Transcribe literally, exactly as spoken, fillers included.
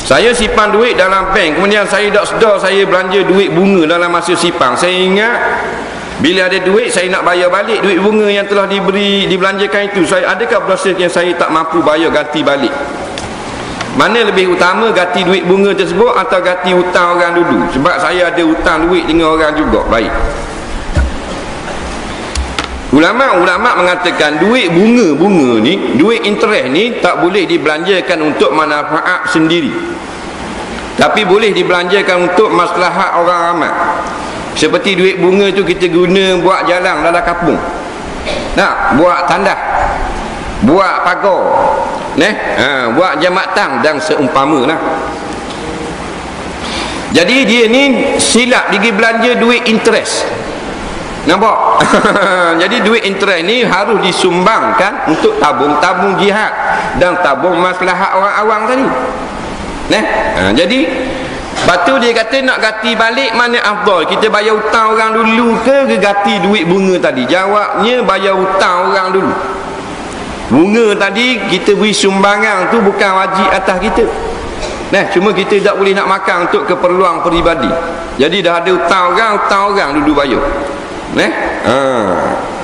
Saya simpan duit dalam bank, kemudian saya tak sedar saya belanja duit bunga dalam masa simpan. Saya ingat bila ada duit saya nak bayar balik duit bunga yang telah diberi dibelanjakan itu. Saya adakah proses yang saya tak mampu bayar ganti balik? Mana lebih utama, ganti duit bunga tersebut atau ganti hutang orang dulu? Sebab saya ada hutang duit dengan orang juga. Baik. Ulama-ulama mengatakan duit bunga-bunga ni, duit interest ni tak boleh dibelanjakan untuk manfaat sendiri, tapi boleh dibelanjakan untuk maslahat orang ramai. Seperti duit bunga tu kita guna buat jalan dalam kampung, nak buat tandas, buat pagar, neh, ha, buat jambatan dan seumpama lah. Jadi dia ni silap pergi belanja duit interest. Nampak? Jadi duit interest ni harus disumbangkan untuk tabung-tabung jihad dan tabung maslahat orang awam tadi. Nah, ha, jadi batu dia kata nak ganti balik mana afdal? Kita bayar hutang orang dulu ke ke ganti duit bunga tadi? Jawabnya bayar hutang orang dulu. Bunga tadi kita beri sumbangan tu bukan wajib atas kita. Nah, cuma kita tak boleh nak makan untuk keperluan peribadi. Jadi dah ada hutang orang, hutang orang dulu bayar. Neh, ha.